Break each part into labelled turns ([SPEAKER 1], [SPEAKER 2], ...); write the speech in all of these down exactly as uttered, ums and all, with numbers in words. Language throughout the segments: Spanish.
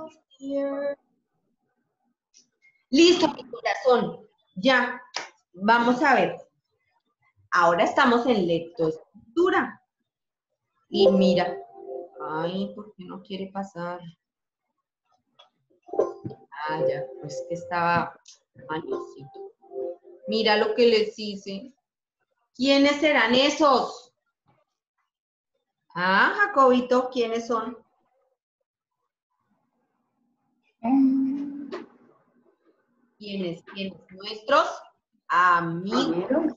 [SPEAKER 1] love dear. Listo, mi corazón. Ya, vamos a ver. Ahora estamos en lectoescritura. Y mira. Ay, ¿por qué no quiere pasar? Ah, ya, pues que estaba manosito. Mira lo que les hice. ¿Quiénes serán esos? Ah, Jacobito, ¿quiénes son? ¿Quiénes? ¿Quiénes? Nuestros amigos.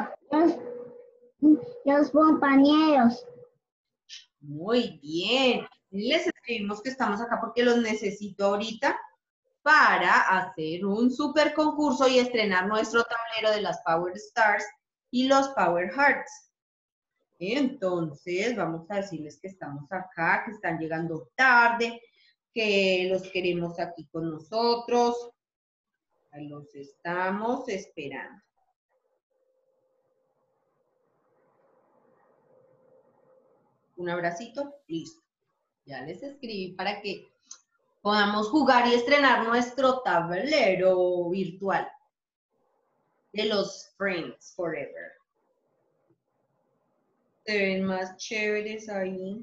[SPEAKER 2] Los compañeros.
[SPEAKER 1] Muy bien. Les escribimos que estamos acá porque los necesito ahorita para hacer un super concurso y estrenar nuestro tablero de las Power Stars y los Power Hearts. Entonces, vamos a decirles que estamos acá, que están llegando tarde, que los queremos aquí con nosotros. Los estamos esperando. Un abracito, listo. Ya les escribí para que podamos jugar y estrenar nuestro tablero virtual de los Friends Forever. Se ven más chéveres ahí.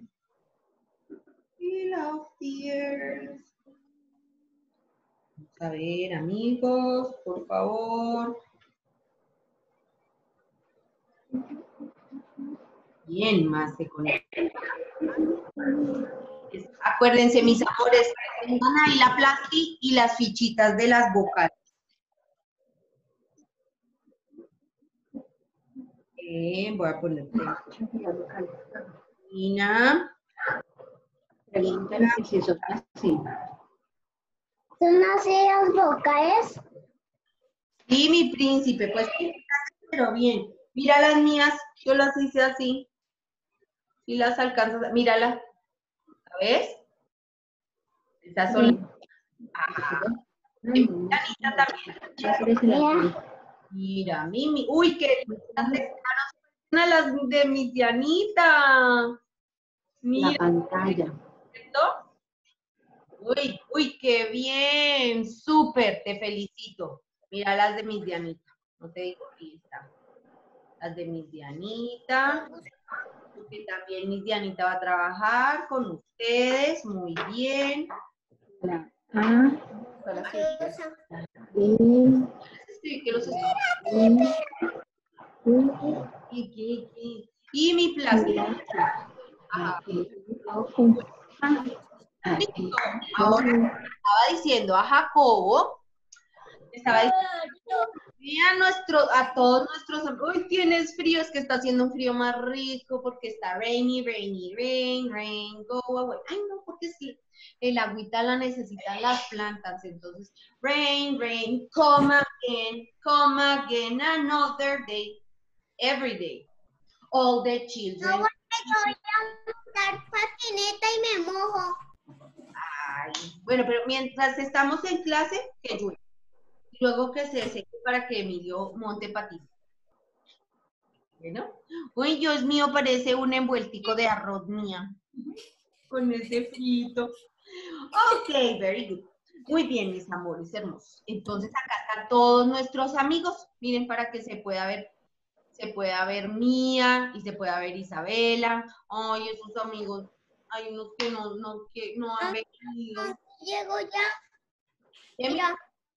[SPEAKER 1] Y love dears. Vamos a ver, amigos, por favor. Bien, más se conectan. Acuérdense, mis amores, tengan ahí la plasti y las fichitas de las vocales. Eh, voy a poner Nina.
[SPEAKER 3] Pregúntale si son así.
[SPEAKER 2] ¿Son así las vocales?
[SPEAKER 1] Sí, mi príncipe, pues sí, pero bien. Mira las mías, yo las hice así. Y las alcanzas, mírala. ¿Ves? Estas son. Ajá. Miranita también. Mira, Mimi. Uy, qué una de las de mi Dianita. Mira.
[SPEAKER 3] La pantalla.
[SPEAKER 1] ¿Cierto? Uy, uy, qué bien. Súper, te felicito. Mira las de mis Dianita. No te digo, aquí está. Las de mis Dianita. Porque también mi Dianita va a trabajar con ustedes. Muy bien.
[SPEAKER 3] La A.
[SPEAKER 1] Sí, que los estoy... Y, y, y, y mi plastica. Ajá. Listo. Ahora estaba diciendo a Jacobo, estaba diciendo a, nuestro, a todos nuestros, uy, tienes frío, es que está haciendo un frío más rico porque está rainy, rainy, rain, rain, go away. Ay, no, porque sí, el agüita la necesitan las plantas, entonces, rain, rain, come again, come again, another day, every day, all the children.
[SPEAKER 2] No, voy a montar patineta y me mojo.
[SPEAKER 1] Ay, bueno, pero mientras estamos en clase, que llueve. Luego que se seque para que Emilio monte patín. Bueno. Uy, Dios mío, parece un envueltico de arroz mía. Con ese frito. Ok, very good. Muy bien, mis amores hermosos. Entonces acá están todos nuestros amigos. Miren, para que se pueda ver, se pueda ver Mía y se pueda ver Isabela. Ay, esos amigos. Hay unos que no, no, que no han venido.
[SPEAKER 2] Llego ya.
[SPEAKER 1] Mira.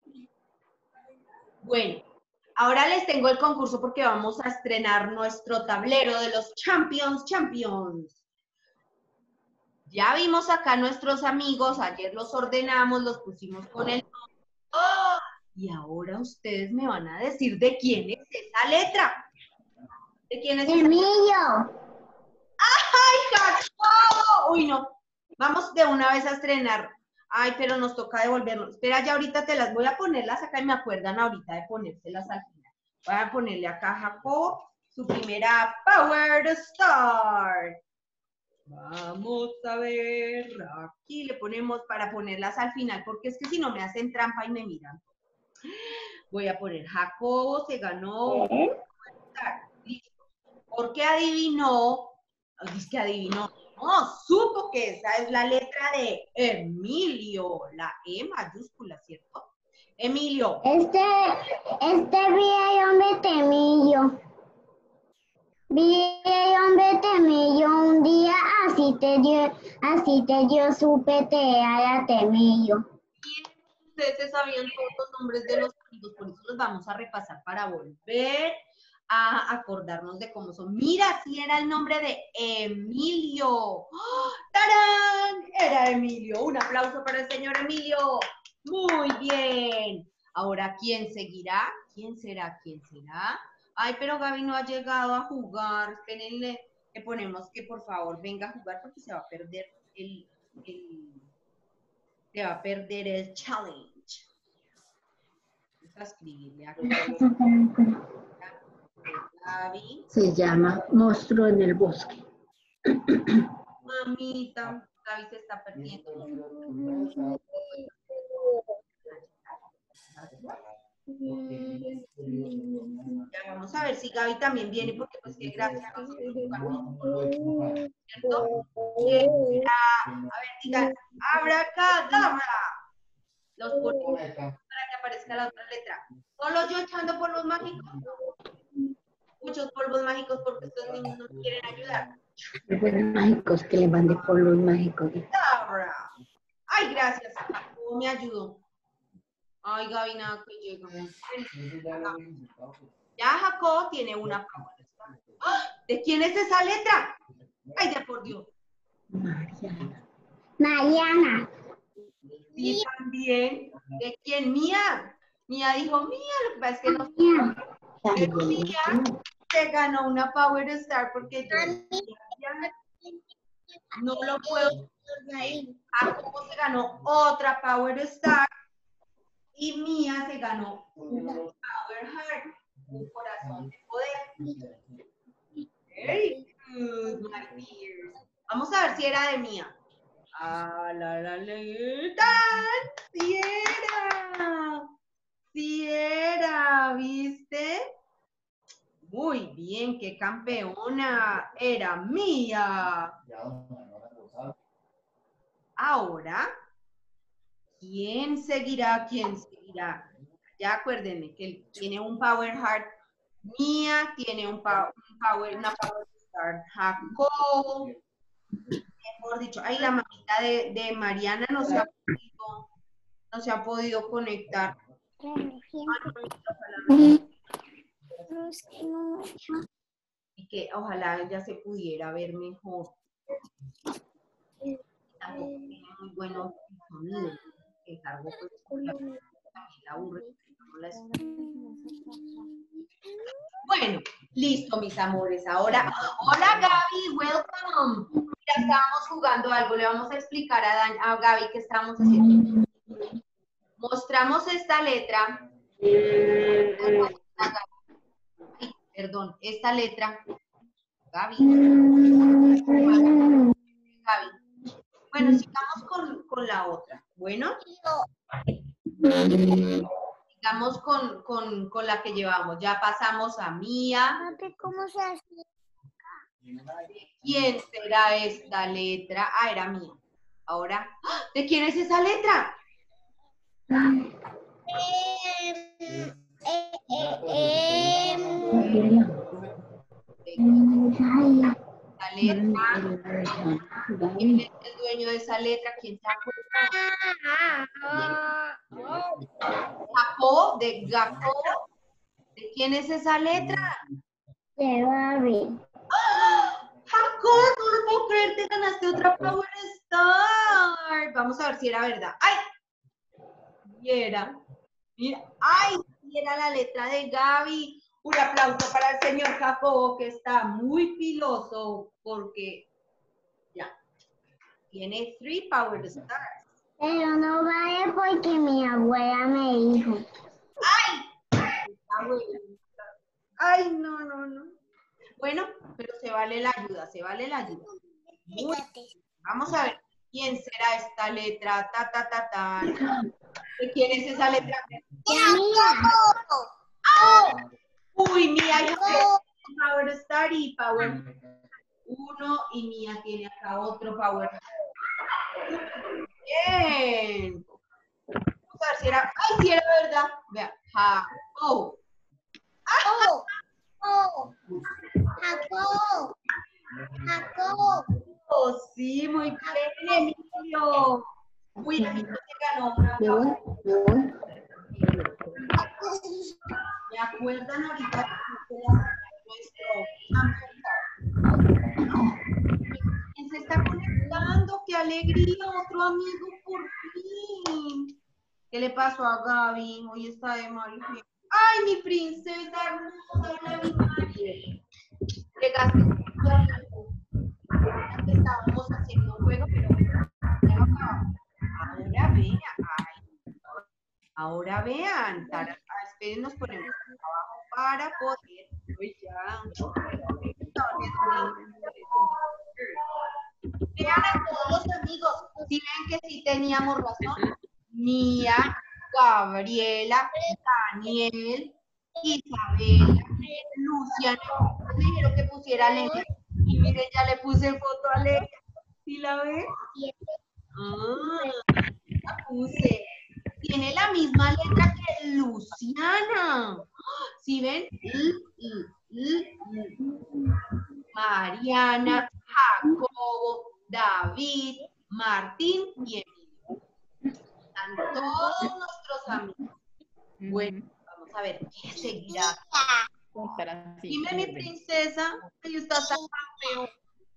[SPEAKER 1] Bueno, ahora les tengo el concurso porque vamos a estrenar nuestro tablero de los Champions Champions. Ya vimos acá nuestros amigos, ayer los ordenamos, los pusimos con el... ¡Oh! Y ahora ustedes me van a decir de quién es esa letra. ¿De quién es esa letra?
[SPEAKER 2] Emilio.
[SPEAKER 1] ¡Ay, Jacobo! Uy, no. Vamos de una vez a estrenar. Ay, pero nos toca devolvernos. Espera, ya ahorita te las voy a ponerlas acá y me acuerdan ahorita de ponérselas al final. Voy a ponerle acá a Jacobo su primera Power Star. Vamos a ver. Aquí le ponemos para ponerlas al final, porque es que si no me hacen trampa y me miran. Voy a poner Jacobo se ganó.
[SPEAKER 2] ¿Eh?
[SPEAKER 1] Listo. Porque adivinó. Es que adivinó. No, supo que esa es la letra de Emilio, la E mayúscula, ¿cierto? Emilio.
[SPEAKER 2] Este, este viejo hombre temillo. Viejo hombre temillo, un día así te dio, así te dio su petea a temillo.
[SPEAKER 1] Ustedes se sabían todos los nombres de los amigos, por eso los vamos a repasar para volver a acordarnos de cómo son. Mira, sí era el nombre de Emilio. ¡Oh! ¡Tarán! Era Emilio. Un aplauso para el señor Emilio. Muy bien. Ahora, ¿quién seguirá? ¿Quién será? ¿Quién será? Ay, pero Gaby no ha llegado a jugar. Espérenle, le ponemos que por favor venga a jugar porque se va a perder el... el se va a perder el challenge. Vamos a escribirle aquí. Gaby.
[SPEAKER 3] Se llama Monstruo en el Bosque.
[SPEAKER 1] Mamita, Gaby se está perdiendo. Ya vamos a ver si Gaby también viene, porque pues qué gracia nosotros jugamos, ¿cierto? A ver, diga, abracadabra. Los polvos para que aparezca la otra letra. Solo yo echando polvos mágicos. Muchos polvos mágicos porque estos niños no quieren ayudar.
[SPEAKER 3] Polvos mágicos, que le mande polvos mágicos.
[SPEAKER 1] Abra. Ay, gracias. Jacobo me ayudó. Ay, Gaby, nada que llega. Ya Jacobo tiene una power. ¿De quién es esa letra? Ay, de por Dios.
[SPEAKER 3] Mariana.
[SPEAKER 2] Mariana.
[SPEAKER 1] Sí, también. ¿De quién? Mía. Mía dijo, Mía, lo que pasa es que no
[SPEAKER 3] Ay,
[SPEAKER 1] sé. Mía se ganó una Power Star porque yo no lo puedo decir. Jacobo se ganó otra Power Star y Mía se ganó una Power Heart, un corazón de poder. Very good, my dears. Vamos a ver si era de Mía. Ah, la, la, la, ¡sí era! ¡Sí era! ¿Viste? Muy bien, qué campeona. Era Mía. Ahora, ¿quién seguirá? ¿Quién seguirá? Ya acuérdenme que él tiene un Power Heart. Mía tiene un, power, un power, una Power Star. Jacob. Mejor dicho, ay, la mamita de, de Mariana no se ha podido, no se ha podido conectar. Y que ojalá ella se pudiera ver mejor. Tampoco tiene muy buenos sonidos. Que cargo pues también la aburre. Bueno, listo, mis amores. Ahora, hola Gaby, welcome. Mira, estábamos jugando algo. Le vamos a explicar a, Dan, a Gaby qué estábamos haciendo. Mostramos esta letra. Ay, perdón, esta letra. Gaby. Gaby. Bueno, sigamos con, con la otra. Bueno. Sigamos con, con, con la que llevamos. Ya pasamos a Mía.
[SPEAKER 2] ¿Cómo se hace?
[SPEAKER 1] ¿Quién será esta letra? Ah, era Mía. Ahora, ¿de quién es esa letra?
[SPEAKER 2] Eh, eh, eh,
[SPEAKER 1] La letra. ¿Quién es el dueño de esa letra? ¿Quién se acuerda? Jacob, de Jacob. ¿De quién es esa letra?
[SPEAKER 2] de Barbie.
[SPEAKER 1] ¡Ah! Jacob, no lo puedo creer, te ganaste otra Power Star. Vamos a ver si era verdad. ¡Ay! Y era. Mira, ¡ay! Y era la letra de Gaby. Un aplauso para el señor Jacobo, que está muy piloso porque ya tiene three Power Stars.
[SPEAKER 2] Pero no vale porque mi abuela me dijo.
[SPEAKER 1] ¡Ay! Abuela. ¡Ay, no, no, no! Bueno, pero se vale la ayuda, se vale la ayuda. Muy, vamos a ver quién será esta letra. Ta, ta, ta, ta. ¿De quién es esa letra? ¡Oh! Uy, mira, yo tengo Power Star y Power. uno y Mía tiene acá otro power. Bien. Vamos a ver si era, ay, si era verdad. Vea, Jacob.
[SPEAKER 2] Oh, oh, Jacob, Jacob.
[SPEAKER 1] Oh, sí, muy bien, Emilio. Uy, Emilio se ganó una.
[SPEAKER 3] Me voy, me voy.
[SPEAKER 1] ¿Me acuerdan ahorita que nuestro ¿Quién se está conectando? ¡Qué alegría! Otro amigo por fin. ¿Qué le pasó a Gaby? Hoy está de mal genio. ¡Ay, mi princesa hermosa! Hola, mi Mari. Llegaste a tiempo. Estábamos haciendo un juego, pero ya lo acabamos. Ahora vean. Ay, ahora vean. Tara, ah, esperen, nos ponemos abajo para poder. Uy, ya. Vean a todos los amigos. Si ven que sí teníamos razón. Mía, Gabriela, Daniel, Isabela, Luciana. Me dijeron que pusiera a Leia. Y miren, ya le puse foto a Leia. ¿Sí la ven? Ah, la puse. Tiene la misma letra que Luciana. ¿Sí ven? L, L, L, L. Mariana, Jacobo, David, Martín y Emilio. Están todos nuestros amigos. Bueno, vamos a ver qué seguirá. Dime, mi princesa, que estás tan campeona.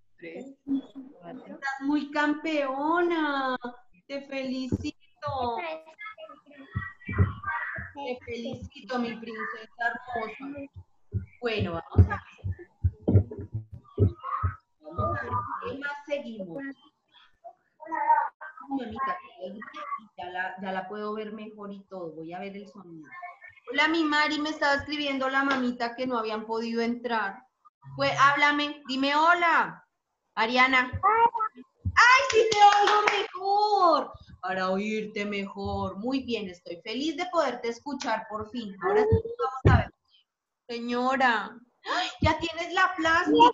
[SPEAKER 1] Estás muy campeona. Te felicito. Te felicito, mi princesa hermosa. Bueno, vamos a ver. Vamos a ver qué más seguimos. Mamita, ya la, ya la puedo ver mejor y todo. Voy a ver el sonido. Hola, mi Mari, me estaba escribiendo la mamita que no habían podido entrar. Pues háblame, dime hola. Ariana. ¡Ay, sí te oigo mejor! Para oírte mejor. Muy bien, estoy feliz de poderte escuchar por fin. Ahora sí vamos a ver. Señora, ¡ay, ya tienes la plástica!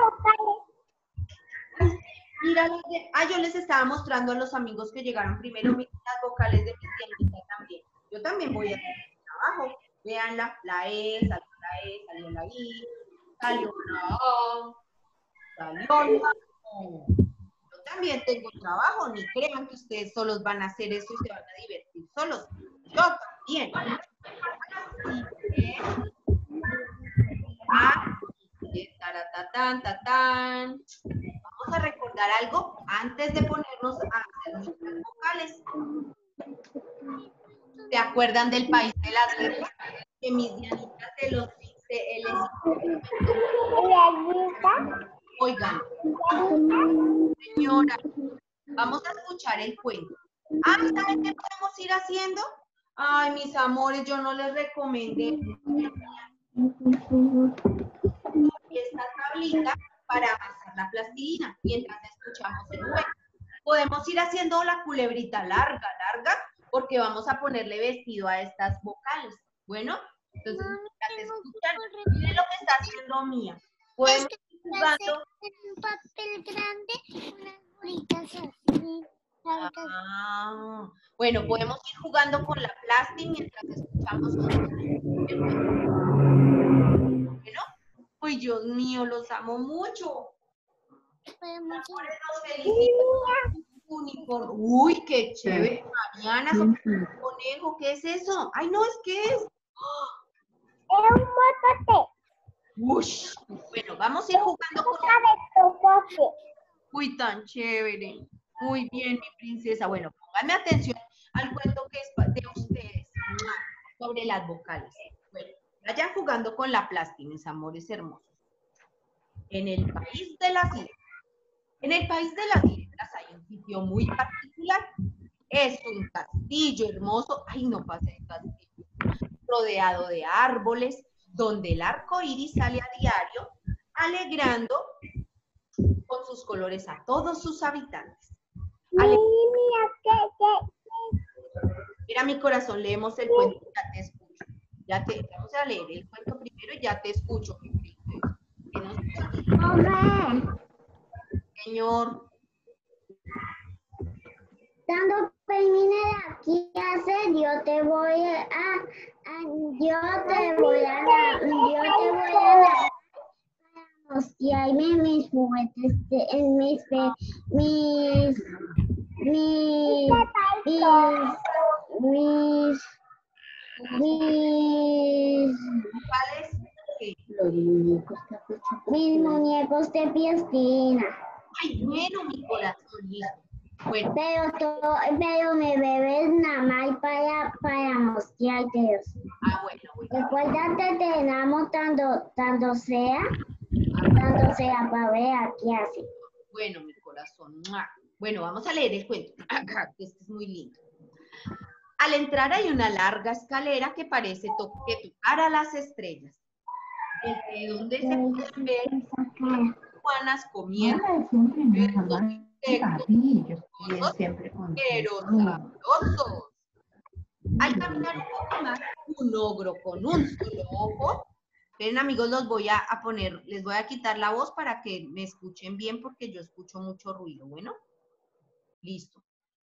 [SPEAKER 1] Mira, ah, yo les estaba mostrando a los amigos que llegaron primero las vocales de mi tiendita también. Yo también voy a hacer el trabajo. Veanla, la E, salió la E, salió la I, salió la A, salió la O. Yo también tengo trabajo, ni crean que ustedes solos van a hacer eso y se van a divertir solos. Yo también. Así que, taratatán, tatán. Vamos a recordar algo antes de ponernos a hacer nuestras vocales. ¿Se acuerdan del país de las letras? Que mis Dianitas se los dice, él Oigan, señora, vamos a escuchar el cuento. Ah, ¿saben qué podemos ir haciendo? Ay, mis amores, yo no les recomendé esta tablita para amasar la plastilina mientras escuchamos el cuento. Podemos ir haciendo la culebrita larga, larga, porque vamos a ponerle vestido a estas vocales. Bueno, entonces, mientras escuchan, miren lo que está haciendo Mía. Podemos ir jugando.
[SPEAKER 2] Un papel grande, unas bolitas así.
[SPEAKER 1] Ah, bueno, podemos ir jugando con la plasti mientras escuchamos. Bueno, uy, Dios mío, los amo mucho.
[SPEAKER 2] Podemos
[SPEAKER 1] ir. Uniforme. Uy, qué chévere, Mariana, son un conejo, ¿qué es eso? Ay, no, es que es.
[SPEAKER 2] Es un motote.
[SPEAKER 1] Uy, bueno, vamos a ir jugando con
[SPEAKER 2] la...
[SPEAKER 1] Uy, tan chévere. Muy bien, mi princesa. Bueno, pónganme atención al cuento que es de ustedes sobre las vocales. Bueno, vayan jugando con la plástica, mis amores hermosos. En el país de las letras. En el país de las letras hay un sitio muy particular. Es un castillo hermoso. Ay, no pase el castillo. Rodeado de árboles, donde el arco iris sale a diario, alegrando con sus colores a todos sus habitantes. Ale... Mira, mi corazón, leemos el cuento, ya te escucho. Ya te, vamos a leer el cuento primero y ya te escucho, mi princesa. Que no se te
[SPEAKER 2] Profe,
[SPEAKER 1] Señor.
[SPEAKER 2] cuando termine la clase, yo te voy a, a- yo te voy a, dar- yo te voy a dar mostrarme mis juguetes, de- en mis, pe- mis, mis, mis, mis, mis,
[SPEAKER 1] ¿Cuáles? ¿Qué?
[SPEAKER 3] Los muñecos capuchos.
[SPEAKER 2] mis muñecos de piestina.
[SPEAKER 1] Ay, bueno, mi corazón, listo. Bueno,
[SPEAKER 2] Pero, todo, pero me bebes nada más para, para mostrarte.
[SPEAKER 1] ah, bueno, bueno.
[SPEAKER 2] Recuérdate de nada tanto, tanto sea, tanto sea para ver qué hace.
[SPEAKER 1] Bueno, mi corazón. ¡Mua! Bueno, vamos a leer el cuento, que este es muy lindo. Al entrar hay una larga escalera que parece to que tocar a las estrellas. Desde donde se pueden ver iguanas comiendo,
[SPEAKER 3] Yo siempre con
[SPEAKER 1] pero sabrosos. Al caminar un poco más, un ogro con un solo ojo. Esperen, amigos, los voy a, a poner, les voy a quitar la voz para que me escuchen bien porque yo escucho mucho ruido. Bueno, listo.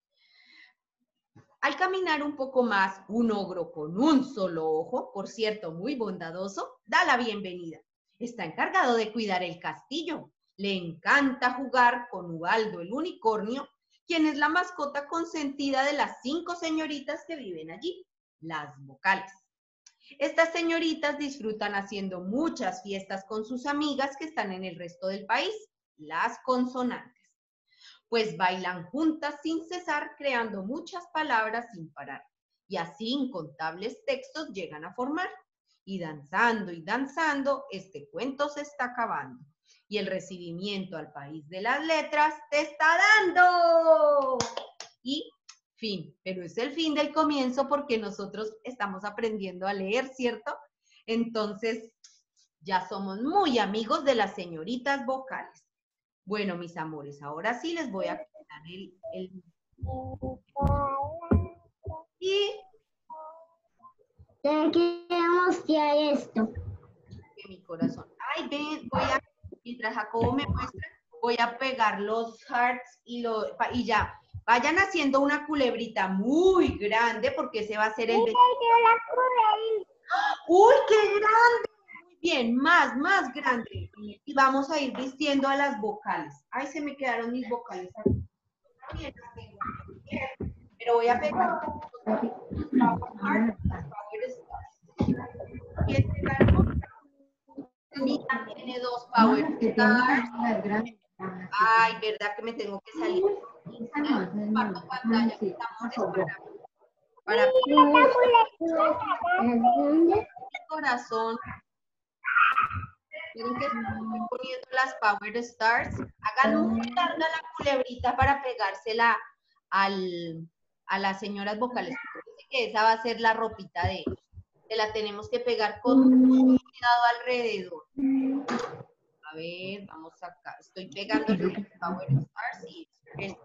[SPEAKER 1] Al caminar un poco más, un ogro con un solo ojo, por cierto, muy bondadoso, da la bienvenida. Está encargado de cuidar el castillo. Le encanta jugar con Ubaldo el unicornio, quien es la mascota consentida de las cinco señoritas que viven allí, las vocales. Estas señoritas disfrutan haciendo muchas fiestas con sus amigas que están en el resto del país, las consonantes. Pues bailan juntas sin cesar, creando muchas palabras sin parar. Y así incontables textos llegan a formar. Y danzando y danzando, este cuento se está acabando. Y el recibimiento al país de las letras te está dando. Y fin, pero es el fin del comienzo porque nosotros estamos aprendiendo a leer, ¿cierto? Entonces, ya somos muy amigos de las señoritas vocales. Bueno, mis amores, ahora sí les voy a quitar el... el... Y...
[SPEAKER 2] Te quiero mostrar esto.
[SPEAKER 1] Que mi corazón... Ay, ven, voy a... Mientras Jacobo me muestra, voy a pegar los hearts y, lo, y ya. Vayan haciendo una culebrita muy grande porque ese va a ser el... ¡Uy, qué grande! Muy bien, más, más grande. Y vamos a ir vistiendo a las vocales. Ay, se me quedaron mis vocales aquí. Bien, las tengo aquí. Pero voy a pegar los power stars. ¿Quién te ganó? Mira, tiene dos power stars. Ay, verdad que me tengo que salir. Comparto pantalla que estamos para, para
[SPEAKER 2] ¿Dónde?
[SPEAKER 1] corazón. Miren que estoy poniendo las Power Stars. Hagan muy larga la culebrita para pegársela al, a las señoras vocales. Parece que esa va a ser la ropita de ellos. Se la tenemos que pegar con mucho cuidado alrededor. A ver, vamos acá. Estoy pegando las Power Stars y es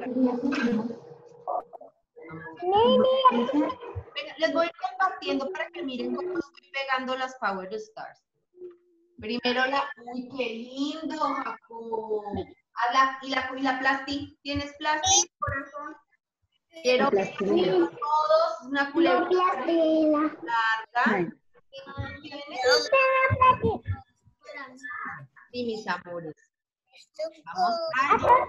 [SPEAKER 1] les voy compartiendo para que miren cómo estoy pegando las Power Stars. Primero la... ¡Uy, qué lindo, Jacobo! A la, y, la, y la plasti, ¿tienes plasti, corazón? Quiero que todos una culebra larga. ¿Tienes? Sí, mis amores. Vamos a...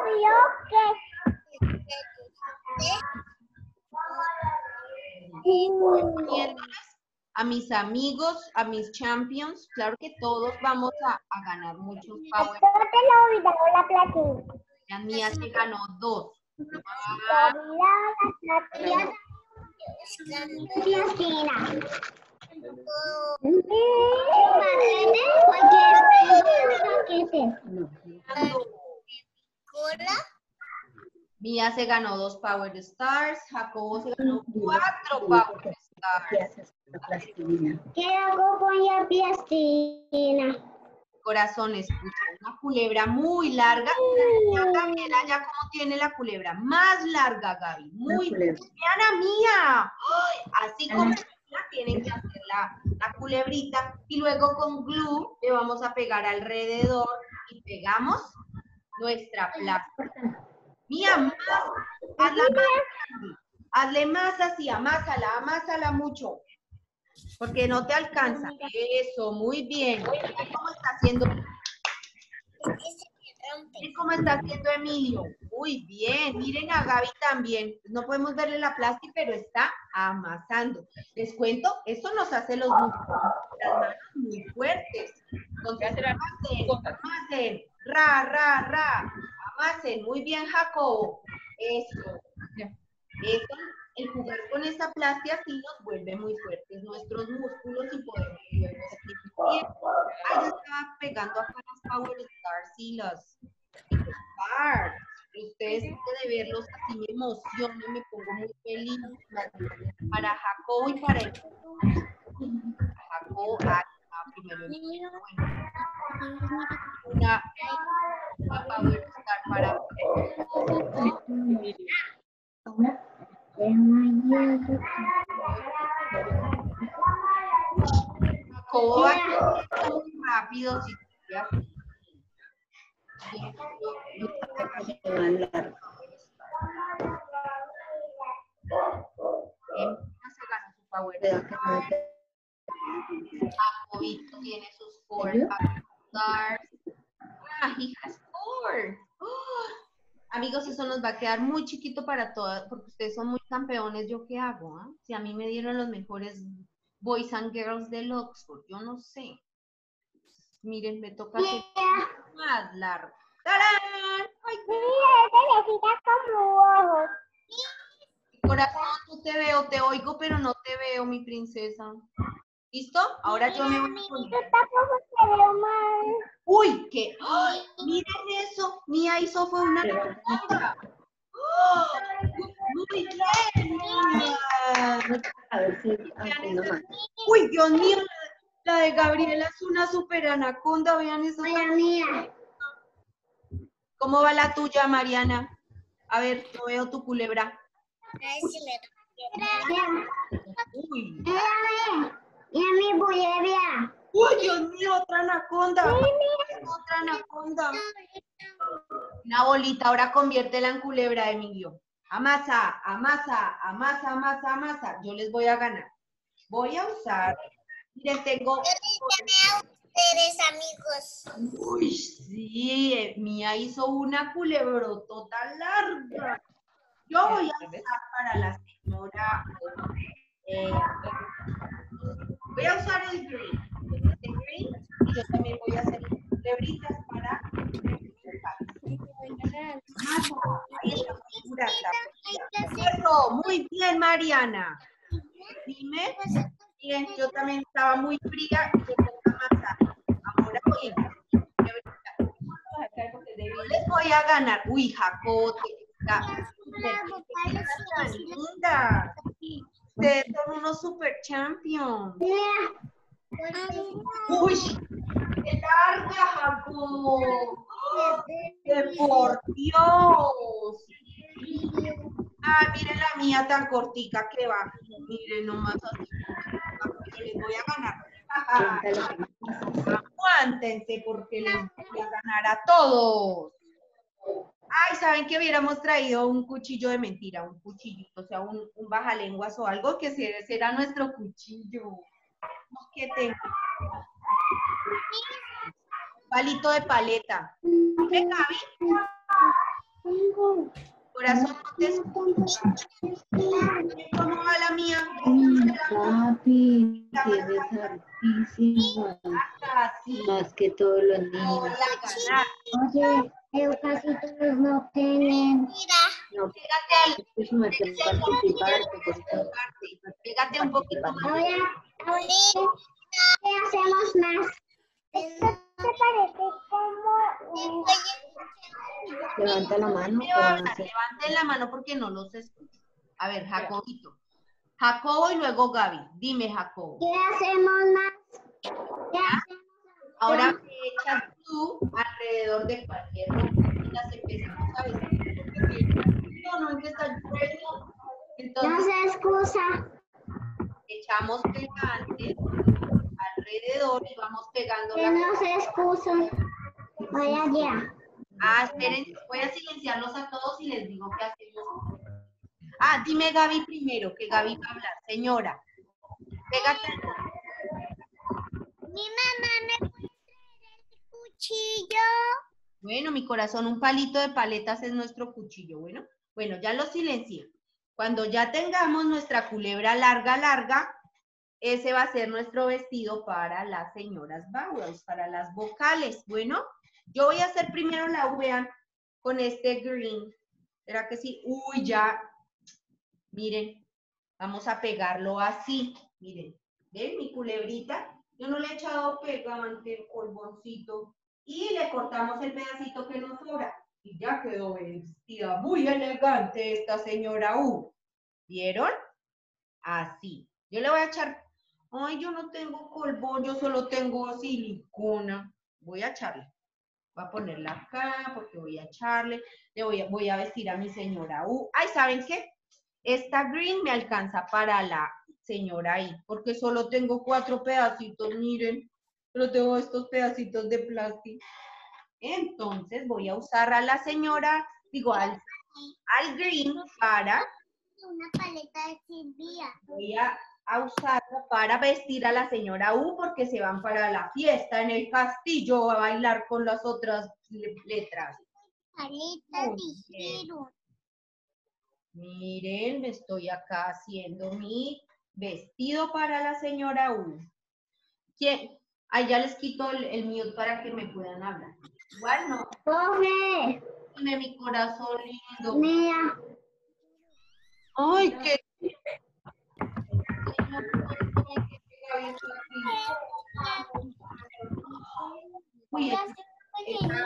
[SPEAKER 1] Voy poniéndoles a mis amigos, a mis champions. Claro que todos vamos a, a ganar muchos power. La mía se ganó dos. Ah, Mía se ganó dos Power Stars. Jacobo se ganó cuatro Power Stars.
[SPEAKER 2] ¿Qué hago con la plastina?
[SPEAKER 1] Corazón, escucha, una culebra muy larga. También allá como tiene la culebra más larga, Gaby. Muy bien, Mía. ¡Ay! Así como tienen que hacer la, la culebrita y luego con glue le vamos a pegar alrededor y pegamos nuestra plástica. Mía, más, hazla más, hazle más así, amásala, amásala mucho, porque no te alcanza. Eso, muy bien. Miren cómo está haciendo, miren cómo está haciendo Emilio. Muy bien, miren a Gaby también. No podemos verle la plástica, pero está amasando. Les cuento, esto nos hace los músculos, las manos muy fuertes. Entonces, amasen, amasen, ra, ra, ra. Amasen, muy bien, Jacobo. Eso. Eso, el jugar con esa plástica sí nos vuelve muy fuertes nuestros músculos y podemos luego seguir bien. Ay, yo estaba pegando acá las Power Stars y los, y los Stars. Ustedes de verlos así me emociono y me pongo muy feliz. Para Jacobo y para el Jacobo, ah, primero una, una Power Star para Jacobo va muy rápido si Jacobito tiene sus four stars. Ah, he has four. Oh. Amigos, eso nos va a quedar muy chiquito para todas, porque ustedes son muy campeones. ¿Yo qué hago? ¿Eh? Si a mí me dieron los mejores Boys and Girls del Oxford, yo no sé. Miren, me toca que más largo. ¡Tarán! ¡Ay,
[SPEAKER 2] necesita como ojos!
[SPEAKER 1] Corazón, no te veo, te oigo, pero no te veo, mi princesa. ¿Listo? Ahora yo me voy a poner. ¡Uy! ¿Qué? ¡Ay! Miren eso. Mía hizo fue una anaconda. ¡Oh! ¡Muy bien, niña!
[SPEAKER 3] A ver si haciendo más.
[SPEAKER 1] ¡Uy, Dios mío! La de Gabriela es una super anaconda. Vean eso.
[SPEAKER 2] Mía.
[SPEAKER 1] ¿Cómo va la tuya, Mariana? A ver, no veo tu culebra. Uy.
[SPEAKER 2] Y a mi culebra.
[SPEAKER 1] ¡Uy, Dios mío! Otra anaconda. Otra anaconda. Una bolita, ahora conviértela en culebra, Emilio. Amasa, amasa, amasa, amasa, amasa. Yo les voy a ganar. Voy a usar. Miren, tengo.
[SPEAKER 2] Ustedes, amigos.
[SPEAKER 1] Uy, sí, eh, Mía hizo una culebrotota larga. Yo voy a usar para la señora. Eh, voy a usar el green. El green y yo también voy a hacer culebritas para. Ahí está, figura, la figura. Eso, muy bien, Mariana. Dime. Bien, yo también estaba muy fría y yo tengo masa. Ahora bien, yo les voy a ganar. Uy, Jacobo, está tan linda. Ustedes son unos super champions. Uy, qué larga, Jacobo. ¡Qué por Dios! Ah, miren la mía tan cortica que va. Miren nomás así. Yo les voy a ganar. Aguántense porque les voy a ganar a todos. Ay, ¿saben que hubiéramos traído un cuchillo de mentira? Un cuchillito, o sea, un, un bajalenguas o algo que será nuestro cuchillo. ¿Qué tengo? Palito de paleta. ¿Me cabe? Corazón, no te escucho. ¿Cómo va la mía?
[SPEAKER 3] Papi, tienes hartísimo.
[SPEAKER 1] Casi.
[SPEAKER 3] Más que todos los
[SPEAKER 1] Voy
[SPEAKER 3] niños.
[SPEAKER 1] a ganar.
[SPEAKER 2] Oye, ellos casi todos no tienen.
[SPEAKER 3] No,
[SPEAKER 1] Pégate al...
[SPEAKER 3] es nuestro participar.
[SPEAKER 1] Pégate un poquito más.
[SPEAKER 2] Ahora, ahora, ¿qué hacemos más? Esto te parece como...
[SPEAKER 3] Levanta la mano.
[SPEAKER 1] Levanten la mano porque no los escucho. A ver, Jacobito. Jacobo y luego Gaby. Dime, Jacobo.
[SPEAKER 2] ¿Qué hacemos más? ¿Qué hacemos?
[SPEAKER 1] Ahora me echas tú alrededor de cualquier cosa y las empezamos a vestir. No, no es que está lloviendo.
[SPEAKER 2] No
[SPEAKER 1] Entonces,
[SPEAKER 2] se excusa.
[SPEAKER 1] echa echamos pegante alrededor y vamos pegando
[SPEAKER 2] Que
[SPEAKER 1] la...
[SPEAKER 2] no se excusan. Vaya ya.
[SPEAKER 1] Ah, esperen, voy a silenciarlos a todos y les digo qué hacemos. Ah, dime Gaby primero, que Gaby va a hablar. Señora, pégate.
[SPEAKER 2] Mi mamá me puede traer el cuchillo.
[SPEAKER 1] Bueno, mi corazón, un palito de paletas es nuestro cuchillo. Bueno, bueno, ya lo silencié. Cuando ya tengamos nuestra culebra larga, larga, ese va a ser nuestro vestido para las señoras vowels, para las vocales. Bueno, yo voy a hacer primero la U, vean, con este green. ¿Será que sí? Uy, ya. Miren, vamos a pegarlo así. Miren, ¿ven mi culebrita? Yo no le he echado pegante, polvoncito. Y le cortamos el pedacito que nos sobra. Y ya quedó vestida muy elegante esta señora U. ¿Vieron? Así. Yo le voy a echar... Ay, yo no tengo colbón, yo solo tengo silicona. Voy a echarle. Voy a ponerla acá porque voy a echarle. Le voy a, voy a vestir a mi señora U. Ay, ¿saben qué? Esta green me alcanza para la señora I, porque solo tengo cuatro pedacitos, miren. Solo tengo estos pedacitos de plástico. Entonces voy a usar a la señora, digo, al, al green para...
[SPEAKER 2] Una paleta de Silvia.
[SPEAKER 1] Voy a, a usarlo para vestir a la señora U, porque se van para la fiesta en el castillo a bailar con las otras letras.
[SPEAKER 2] Paleta dijeron.
[SPEAKER 1] Miren, me estoy acá haciendo mi vestido para la señora U. ¿Quién? Ahí ya les quito el, el mute para que me puedan hablar. Igual no.
[SPEAKER 2] Coge.
[SPEAKER 1] Dime, mi corazón lindo.
[SPEAKER 2] Mira.
[SPEAKER 1] Ay, qué... Uy,
[SPEAKER 2] Mira,
[SPEAKER 1] esa-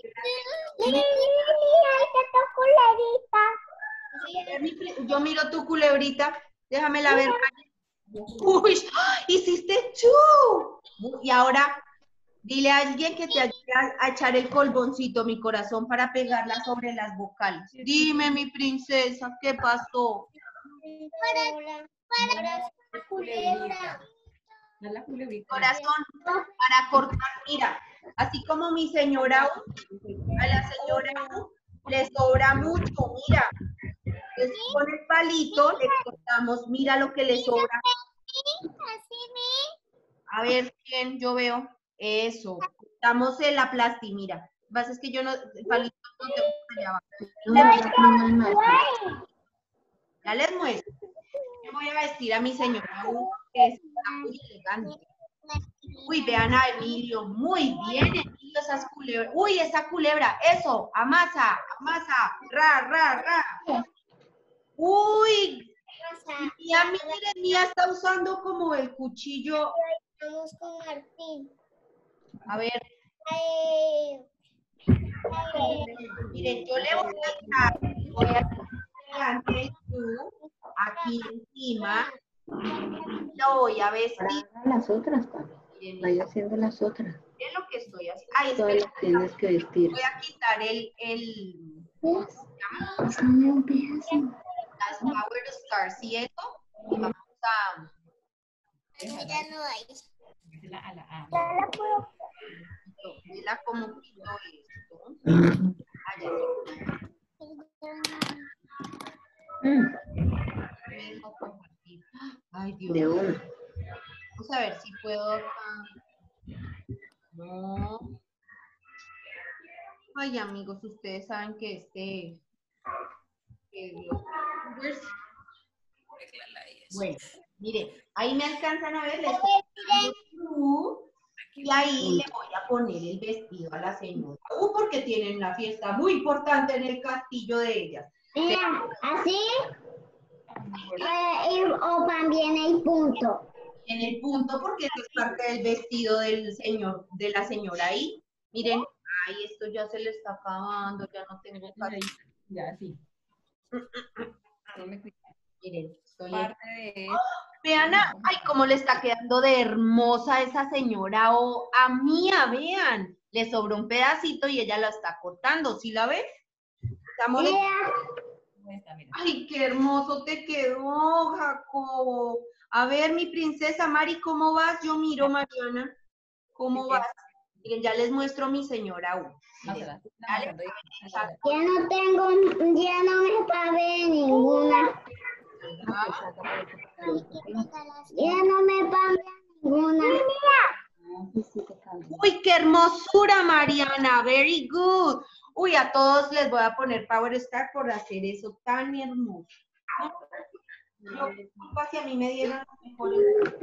[SPEAKER 2] ahí te tocó la
[SPEAKER 1] yo miro tu culebrita, déjamela ver. Uy, ¡ah! Hiciste tú. Y ahora, dile a alguien que te ayude a, a echar el colboncito, mi corazón, para pegarla sobre las vocales. Dime, mi princesa, ¿qué pasó?
[SPEAKER 2] Para, para la culebra.
[SPEAKER 1] Corazón, para cortar, mira, así como mi señora U, a la señora U le sobra mucho, mira. Entonces, con el palito le cortamos, mira lo que le sobra.
[SPEAKER 2] Así me.
[SPEAKER 1] A ver, ¿quién yo veo? Eso. Cortamos el la plasti, mira. Lo que pasa es que yo no, el palito no te allá abajo.
[SPEAKER 3] No, no, no, no.
[SPEAKER 1] Ya les muestro. Yo voy a vestir a mi señora U, que está muy elegante. Uy, vean a Emilio, muy bien, Emilio, esas culebras. Uy, esa culebra, eso, amasa, amasa, ra, ra, ra. Uy, y a mí, miren, Mía está usando como el cuchillo.
[SPEAKER 2] Vamos con Martín.
[SPEAKER 1] A ver,
[SPEAKER 2] Ay, ay,
[SPEAKER 1] miren, yo le voy a echar, voy a echar delante tú, aquí encima, lo voy a vestir.
[SPEAKER 3] Para las otras, papi.
[SPEAKER 1] Miren,
[SPEAKER 3] Vaya haciendo las otras.
[SPEAKER 1] miren lo que estoy haciendo. Ay,
[SPEAKER 3] Todas
[SPEAKER 1] espera,
[SPEAKER 3] las tienes que vestir.
[SPEAKER 1] voy a quitar el, el,
[SPEAKER 3] Eso no empieza.
[SPEAKER 1] las Power Stars y eso, y vamos a...
[SPEAKER 2] ya no hay.
[SPEAKER 1] Mira cómo quito esto. Ah, ya
[SPEAKER 3] Mm,
[SPEAKER 1] me dejo compartir. Ay, Dios.
[SPEAKER 3] De una.
[SPEAKER 1] Vamos a ver si puedo acá. No. Ay, amigos, ustedes saben que este... que los youtubers- Bueno, miren, ahí me alcanzan a ver. Les estoy dando luz, y ahí le voy a poner el vestido a la señora. Uh, porque tienen una fiesta muy importante en el castillo de ellas.
[SPEAKER 2] Mira, así. Eh, y- o también hay punto.
[SPEAKER 1] En el punto, porque eso es parte del vestido del señor, de la señora ahí. Miren, ay, esto ya se le está acabando, ya no tengo casi.
[SPEAKER 4] Ya, sí. No me cuida.
[SPEAKER 1] Miren, estoy
[SPEAKER 4] Parte de
[SPEAKER 1] Vean, a- ay, cómo le está quedando de hermosa esa señora o a Mía, vean. Le sobró un pedacito y ella la está cortando, ¿sí la ven? Está molesta.
[SPEAKER 2] Mira,
[SPEAKER 4] Esta, mira.
[SPEAKER 1] Ay, qué hermoso te quedó, Jacobo. A ver, mi princesa Mari, ¿cómo vas? Yo miro, Mariana. ¿Cómo vas? Miren, ya les muestro a mi señora U. Miren,
[SPEAKER 4] Pásala,
[SPEAKER 1] dale,
[SPEAKER 4] pásala.
[SPEAKER 2] Ya no tengo, ya no me cabe ninguna. Ya no me cabe ninguna.
[SPEAKER 1] Uy, qué hermosura, Mariana. Very good. Uy, a todos les voy a poner Power Star por hacer eso tan hermoso. Yo, si a mí me dieron los mejores.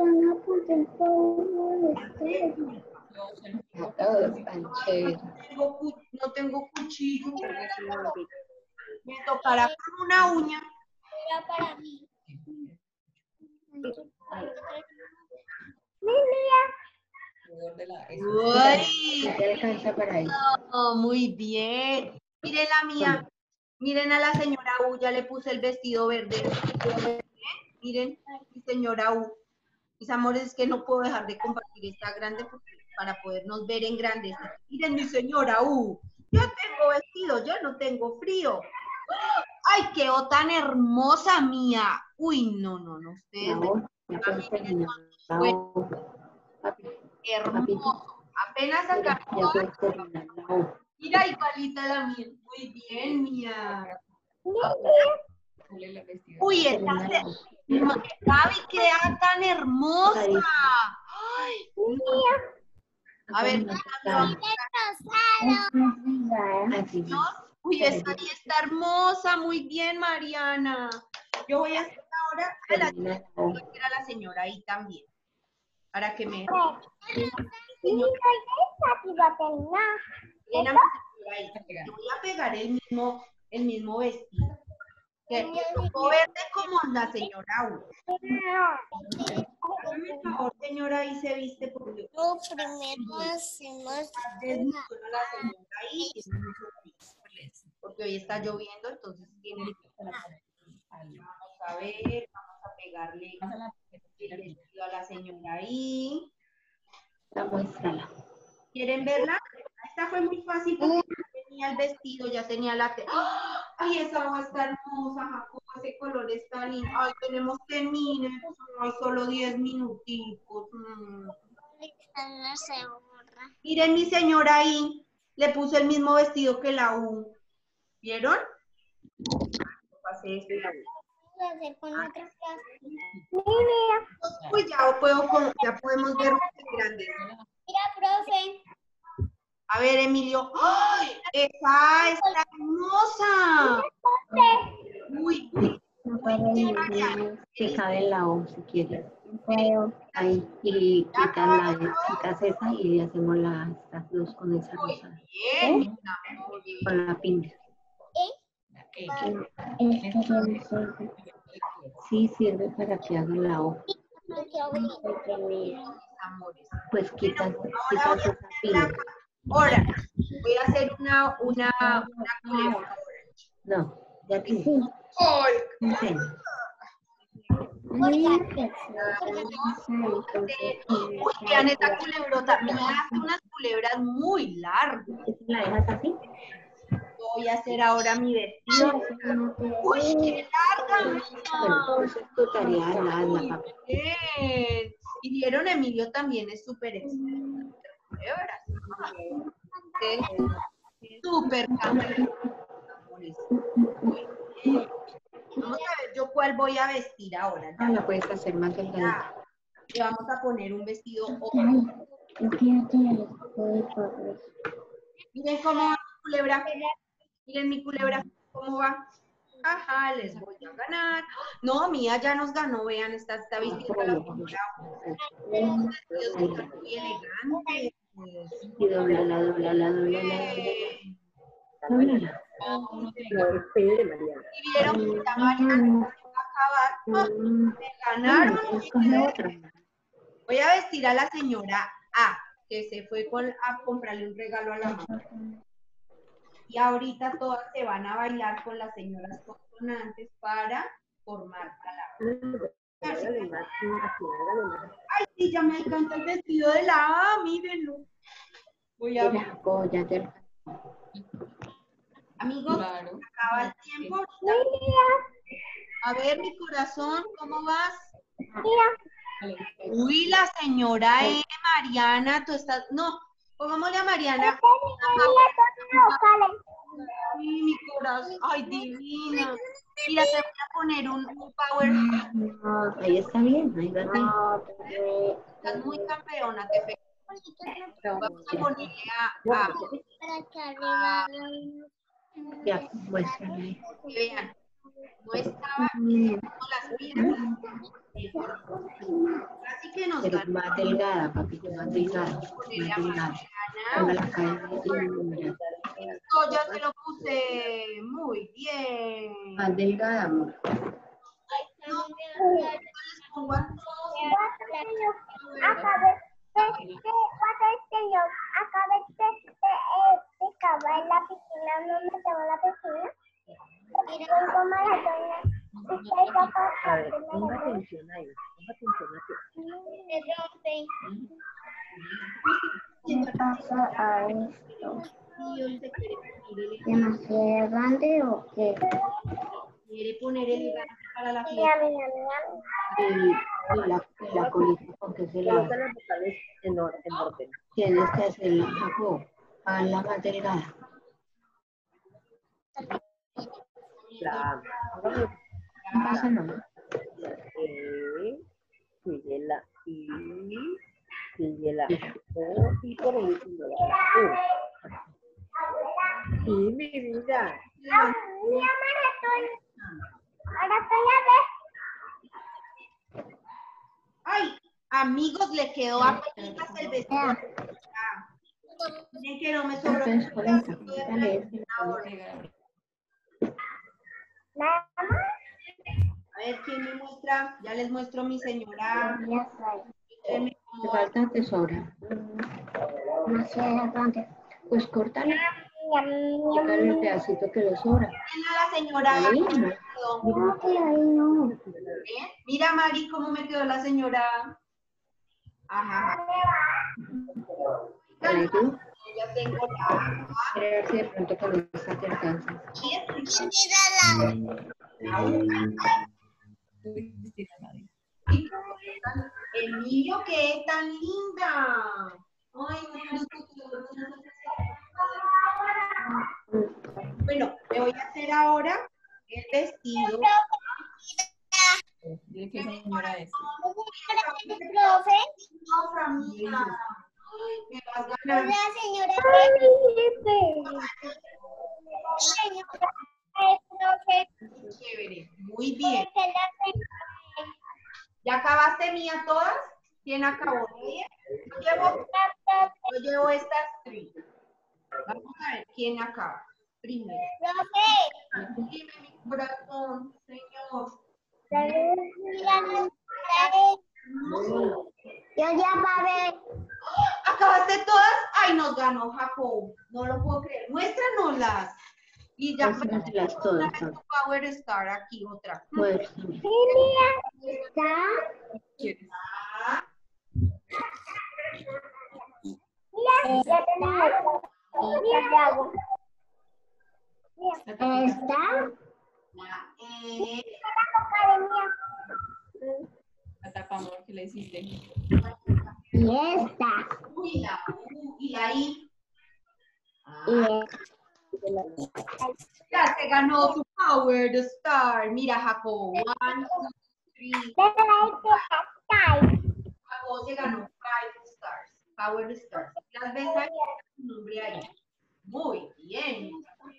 [SPEAKER 3] Todos tan chéveres.
[SPEAKER 1] No tengo, cu- no tengo cuchillo. Me tocará con una uña.
[SPEAKER 2] Era para mí.
[SPEAKER 4] Alrededor de la-
[SPEAKER 1] Uy,
[SPEAKER 3] Ya te alcanza para eso.
[SPEAKER 1] oh, muy bien. Miren la mía. Miren a la señora U, ya le puse el vestido verde. Miren, mi señora U. Mis amores, es que no puedo dejar de compartir esta grande porque, para podernos ver en grande. Miren, mi señora U. Yo tengo vestido, yo no tengo frío. ¡Ay, quedó tan hermosa mía! Uy, no, no, no. Ustedes ven.
[SPEAKER 3] Ya puedes terminar. La
[SPEAKER 1] Bueno,
[SPEAKER 3] O. Papi,
[SPEAKER 1] hermoso. Apenas
[SPEAKER 3] mira,
[SPEAKER 1] acá.
[SPEAKER 3] ya puedes terminar la O.
[SPEAKER 1] Mira, igualita la mía. Muy bien, mía.
[SPEAKER 4] Ponle la vestida.
[SPEAKER 1] Uy, esta
[SPEAKER 3] Termina la O.
[SPEAKER 1] se... Gaby queda tan hermosa. Ay, a ver,
[SPEAKER 3] Así.
[SPEAKER 1] uy, esta ahí está hermosa. Muy bien, Mariana. Yo voy a hacer ahora a la,
[SPEAKER 3] Termina la O.
[SPEAKER 1] a la señora ahí también. Para que me... Miren a mi señora ahí. Le voy a pegar el mismo, el mismo vestido. Que me tocó verde como la señora U. Hágame el favor, señora, ahí se viste porque
[SPEAKER 2] No, primero hacemos
[SPEAKER 1] desnuda la señora ahí. Tiene mucho frío, porque hoy está lloviendo, entonces tiene que... Vamos a ver, vamos a pegarle el vestido a la señora ahí.
[SPEAKER 3] La muéstrala.
[SPEAKER 1] ¿Quieren verla? Esta fue muy fácil porque ya tenía el vestido, ya tenía la... te- ¡Ah! Ay, esa va a estar hermosa, Jacobo, ese color está lindo. Ay, tenemos que terminar, ay, solo diez minuticos. Mm. Miren, mi señora ahí, le puse el mismo vestido que la U. ¿Vieron? Pasé esto y la U. Pues ya, puedo, con- ya podemos ver más grandes.
[SPEAKER 2] Mira, profe.
[SPEAKER 1] A ver, Emilio. ¡Ay! ¡Esa está hermosa! Uy, uy.
[SPEAKER 3] Que cabe en la O si quieres. Ahí. Y quitas, la, quitas esa y le hacemos las, las dos con esa rosa.
[SPEAKER 1] Bien, mi amor.
[SPEAKER 3] Con la pinta. Sí sirve para que hagan la O.
[SPEAKER 1] Amores.
[SPEAKER 3] Pues quitas,
[SPEAKER 1] Ahora
[SPEAKER 3] quitas
[SPEAKER 1] voy a
[SPEAKER 3] esa
[SPEAKER 1] hacer
[SPEAKER 3] pinta.
[SPEAKER 1] la- Ahora, voy a hacer una, una, una culebra.
[SPEAKER 3] No, ya te
[SPEAKER 1] ¡Ay!
[SPEAKER 3] enseño.
[SPEAKER 1] Uy, vean esta culebrota. Me hace unas culebras muy largas.
[SPEAKER 3] ¿La dejas así?
[SPEAKER 1] Voy a hacer ahora mi vestido. ¡Uy, qué larga!
[SPEAKER 3] Bueno, esa es tu tarea, la hazla, papi.
[SPEAKER 1] Bien. Y vieron, Emilio también es súper experto. Culebras. Es súper campeón. Vamos a ver yo cuál voy a vestir ahora.
[SPEAKER 3] Ah,
[SPEAKER 1] Ya.
[SPEAKER 3] la puedes hacer más delgadita.
[SPEAKER 1] Le vamos a poner un vestido. Miren cómo va mi culebra. Miren mi culebra, cómo va. Ajá, les voy a ganar. No, Mía ya nos ganó. Vean, está, está vestida la señora. Los vestidos están muy elegantes.
[SPEAKER 3] Y doblala, doblala, doblala,
[SPEAKER 1] Bien.
[SPEAKER 3] doblala.
[SPEAKER 1] Y vieron que la Mariana va a acabar. ¡Ah! Me ganaron.
[SPEAKER 3] Escoge otra.
[SPEAKER 1] Voy a vestir a la señora A, que se fue con- a comprarle un regalo a la mamá. Y ahorita todas se van a bailar con las señoras consonantes para formar palabras. Ay, sí, ya me alcanza el vestido de la A, mírenlo. Voy a ver.
[SPEAKER 3] Mira, oh, ya te alcanzó.
[SPEAKER 1] Amigos,
[SPEAKER 4] Claro.
[SPEAKER 1] acaba el tiempo. A ver, mi corazón, ¿cómo vas?
[SPEAKER 4] Vale.
[SPEAKER 1] Uy, la señora E, Mariana, tú estás... No, pongámosle a Mariana. Ay, mi corazón, ay, divina. Mira, te voy a poner un, un power.
[SPEAKER 3] No, ahí está bien, ahí va bien.
[SPEAKER 1] Estás muy campeona, te felicito. Vamos a ponerle a, a, a
[SPEAKER 3] Ya, muéstrame.
[SPEAKER 1] que vean. No estaba con las piernas. Así que nos
[SPEAKER 3] Pero
[SPEAKER 1] ganó.
[SPEAKER 3] más delgada, papito, más delgada. Más
[SPEAKER 1] Ponerle a
[SPEAKER 3] delgada.
[SPEAKER 1] Mariana.
[SPEAKER 3] Póngala acá en la
[SPEAKER 1] Esto ya se lo puse muy bien.
[SPEAKER 3] Más delgada, amor.
[SPEAKER 1] No, no les pongo a
[SPEAKER 2] En la piscina, no me tengo la piscina. Y luego maratona. Ustedes papá,
[SPEAKER 5] A ver, ponga atención ahí, ponga atención aquí.
[SPEAKER 2] ¿Qué pasa a esto?
[SPEAKER 1] Y hoy se quiere poner el
[SPEAKER 2] ¿Demasiado grande o qué?
[SPEAKER 1] quiere poner elegante para la
[SPEAKER 2] Mira,
[SPEAKER 1] fiesta.
[SPEAKER 2] mira, mira.
[SPEAKER 3] Y, y la, y la colita, porque se la
[SPEAKER 5] Coloca las vocales en, or- en orden.
[SPEAKER 3] tienes que hacerla, Jacob. Hazla más delgada.
[SPEAKER 5] La, hágame
[SPEAKER 3] No pasa nada.
[SPEAKER 5] la E, sigue la I, sigue la O y por último la U. Sí, mi vida.
[SPEAKER 2] Mira, maratón. Maratón, a ver.
[SPEAKER 1] Ay, amigos, le quedó a Pepitas el vestido. Ah, miren que no me sobró.
[SPEAKER 3] Entonces, con esta, dale, es que
[SPEAKER 1] Ahora,
[SPEAKER 2] Nada más.
[SPEAKER 1] a ver quién me muestra. Ya les muestro mi señora.
[SPEAKER 2] Ya soy.
[SPEAKER 1] Muéstrenme
[SPEAKER 3] te
[SPEAKER 1] cómo va.
[SPEAKER 3] falta tesora.
[SPEAKER 2] Demasiado grande.
[SPEAKER 3] Pues córtale,
[SPEAKER 2] Ñam, ñam,
[SPEAKER 3] córtale el pedacito que le sobra.
[SPEAKER 1] Miren a la señora.
[SPEAKER 3] Ahí,
[SPEAKER 1] ¿Cómo
[SPEAKER 3] no.
[SPEAKER 1] me quedó?
[SPEAKER 2] No, que ahí no.
[SPEAKER 1] ¿Eh? Mira, Mari, cómo me quedó la señora. Ajá.
[SPEAKER 3] ¿Te la ayudo?
[SPEAKER 1] Ya tengo la.
[SPEAKER 3] Quiero ver si de pronto con esta te alcanza.
[SPEAKER 1] Emilio, qué tan linda. Ay, bueno, me voy a hacer ahora el vestido.
[SPEAKER 4] Dile qué señora es.
[SPEAKER 2] Profe,
[SPEAKER 1] No, Framila. Ay, me vas ganando.
[SPEAKER 2] la señora Felipe. Señora, profe,
[SPEAKER 1] Chévere. Muy bien.
[SPEAKER 2] que la
[SPEAKER 1] ¿Ya acabaste mía todas? ¿Quién acabó? ¿Nadie? Yo llevo, yo llevo estas tres. Vamos a ver quién acaba. Primero.
[SPEAKER 2] profe.
[SPEAKER 1] Dime mi corazón, señor.
[SPEAKER 2] Yo ya pagué.
[SPEAKER 1] ¿Acabaste todas? Ay, nos ganó Jacob. No lo puedo creer. Muéstranoslas. Y ya
[SPEAKER 3] Muéstraselas todas,
[SPEAKER 1] tu Power Star aquí otra.
[SPEAKER 3] muéstrame.
[SPEAKER 2] Está.
[SPEAKER 4] ¿Quieres?
[SPEAKER 1] Ah,
[SPEAKER 2] Mira, ya tenemos. Mira, ya hago. Está.
[SPEAKER 1] la E.
[SPEAKER 4] La tapa, amor, que le hiciste.
[SPEAKER 2] Y esta.
[SPEAKER 1] Uy, la U y la I.
[SPEAKER 2] Y
[SPEAKER 1] Ya se ganó su Power Star. Mira, Jacob. One, two, three. Jacob se ganó five stars. Power Stars. Las ves ahí, su nombre ahí. Muy bien.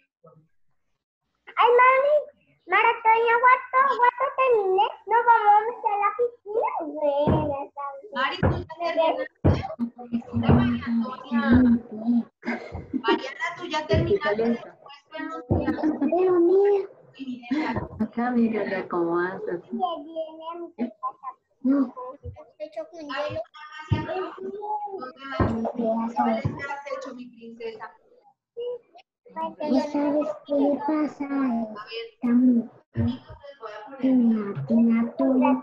[SPEAKER 2] Ay, mami, Maratoña, ¿cuánto, cuánto terminé? Nos vamos a meter a la piscina. Bueno, está bien.
[SPEAKER 1] Mari, ¿tú ya terminaste? Mira, María Antonia. Mariana, ¿tú ya terminaste? Muéstranos la-
[SPEAKER 2] Pero mira,
[SPEAKER 1] y miren la-
[SPEAKER 3] Acá, mira cómo haces.
[SPEAKER 2] que viene a mi casa.
[SPEAKER 3] No,
[SPEAKER 2] Hecho con
[SPEAKER 1] Ay,
[SPEAKER 2] hielo.
[SPEAKER 1] ¿dónde vas? ¿Cuáles me has hecho, mi princesa?
[SPEAKER 2] ¿Y sabes qué le pasa?
[SPEAKER 1] A ver,
[SPEAKER 2] Estamos
[SPEAKER 1] amigos, les voy a poner.
[SPEAKER 2] en una tuna.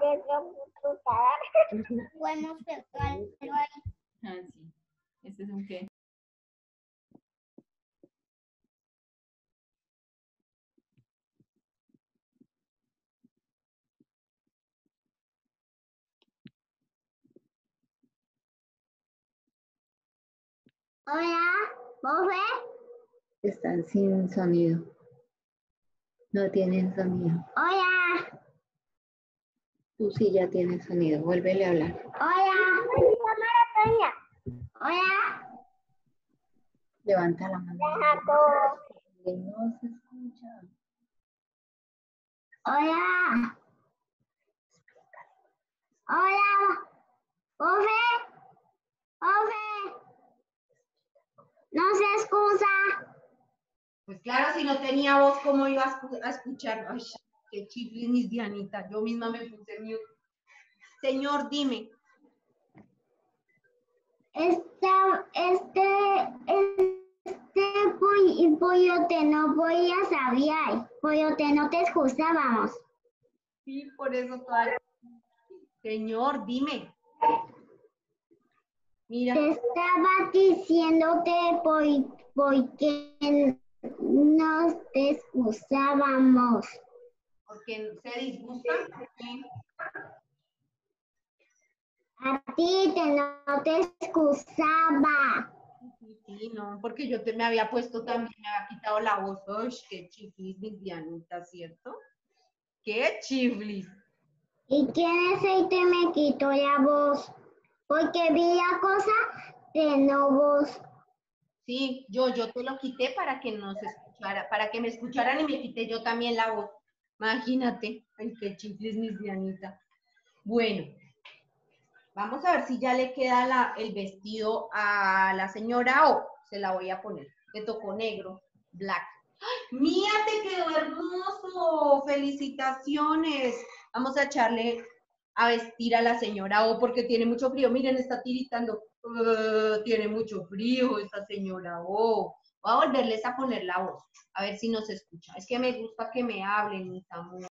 [SPEAKER 2] Podemos pegarlo ahí.
[SPEAKER 4] Ah, sí. Este es un qué.
[SPEAKER 2] Hola, profe.
[SPEAKER 3] Están sin sonido. No tienen sonido.
[SPEAKER 2] Hola,
[SPEAKER 3] Tú sí ya tienes sonido. Vuélvele a hablar.
[SPEAKER 2] hola. Hola.
[SPEAKER 3] Levanta la mano.
[SPEAKER 2] Jacob.
[SPEAKER 3] No se escucha.
[SPEAKER 2] Hola. Hola. Profe. Profe. No se excusa.
[SPEAKER 1] Pues claro, si no tenía voz, ¿cómo iba a escu- a escuchar? Ay, qué chiflis, mis Dianita. Yo misma me puse mute. Señor, dime.
[SPEAKER 2] Esta, este, este poll- pollote no podía saber. Pollote no te excusábamos.
[SPEAKER 1] Sí, por eso todavía. Señor, dime. Mira,
[SPEAKER 2] Te estaba diciéndote por, por qué nos te excusábamos.
[SPEAKER 1] porque se disgustan. porque-
[SPEAKER 2] A ti te no te excusaba.
[SPEAKER 1] Sí, sí, no, porque yo te, me había puesto también, me había quitado la voz. Ay, qué chiflis, mis Dianita, ¿cierto? Qué chiflis.
[SPEAKER 2] ¿Y quién es el que me quitó la voz? Porque vi la cosa de no voz.
[SPEAKER 1] Sí, yo, yo te lo quité para que nos escuchara, para que me escucharan y me quité yo también la voz. Imagínate, ay, qué chiflis, mis Dianita. Bueno, vamos a ver si ya le queda la, el vestido a la señora O. Se la voy a poner. Le tocó negro, black. ¡Ay, Mía, te quedó hermoso! ¡Felicitaciones! Vamos a echarle a vestir a la señora O porque tiene mucho frío. Miren, está tiritando. Uh, tiene mucho frío esta señora O. Voy a volverles a poner la voz, a ver si nos escucha. Es que me gusta que me hablen, mis amores.